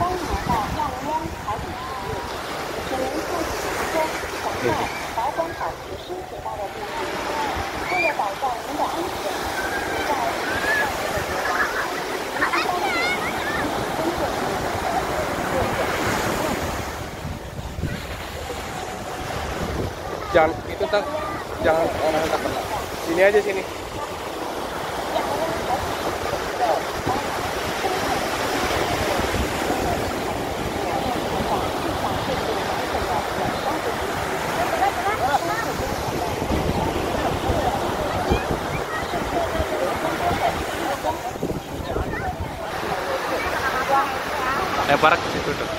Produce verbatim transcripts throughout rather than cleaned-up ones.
欢迎来到亚龙湾海底世界，请您坐起乘车，乘坐保管好随身携带的物品。为了保障您的安全，请在地球上面的游玩时，您应当注意遵守规则，做准时使用。 Jangan itu tak, jangan orang tak kenal. Sini aja sini. Eh, barak ke situ tuh.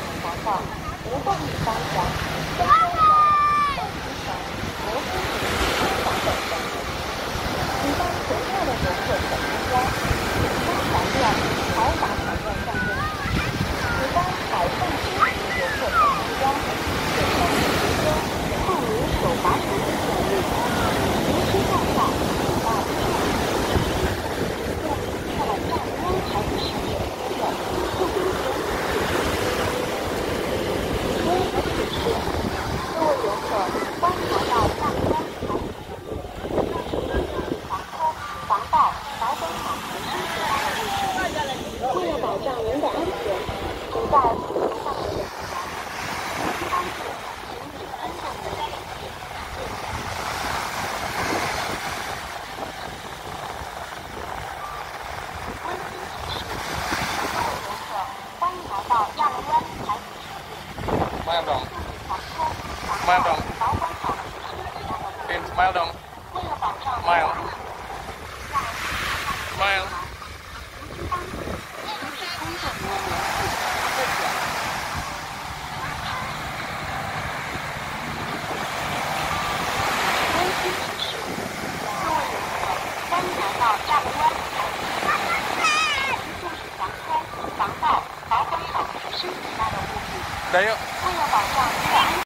慢dong,慢 dong, Pin smile dong, smile, smile. Đây yuk.